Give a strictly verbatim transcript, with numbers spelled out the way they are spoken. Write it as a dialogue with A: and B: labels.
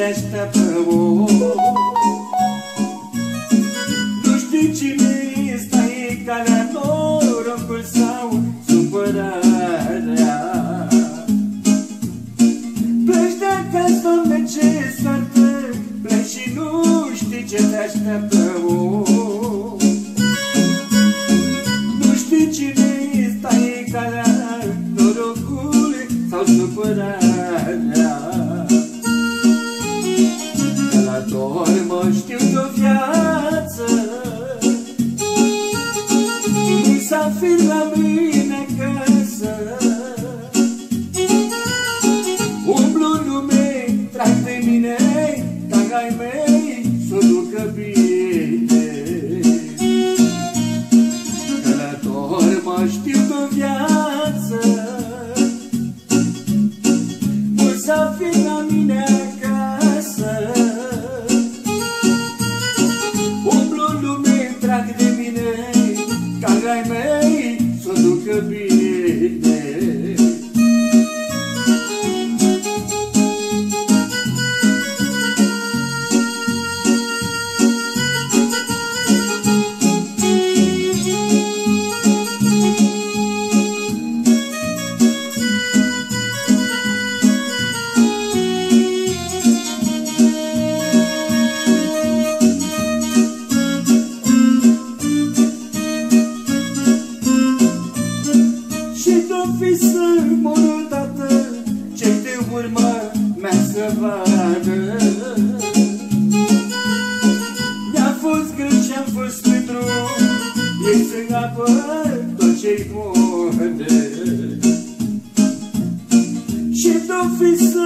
A: așteaptă om. Nu știi cine stai calea, norocul sau supărarea. Pleci de acasă, Doamne, ce soartă, pleci și nu știi ce te așteaptă om. Nu știi cine stai calea, norocul sau supărarea. Că la dor mă știu de-o viață, musafir la mine acasă. Umblu în lume, trag de mine, dar ai mei s-o ducă bine. Că la dor mă știu de-o viață, musafir la mine acasă. Umblu în lume, trag de mine, dar ai mei s-o ducă bine. Și-o fi să mor odată, ce de urmă mea să vadă. Mi-a fost greu și-am fost mândru, ei să apăr tot ce-i bune. Și-o fi să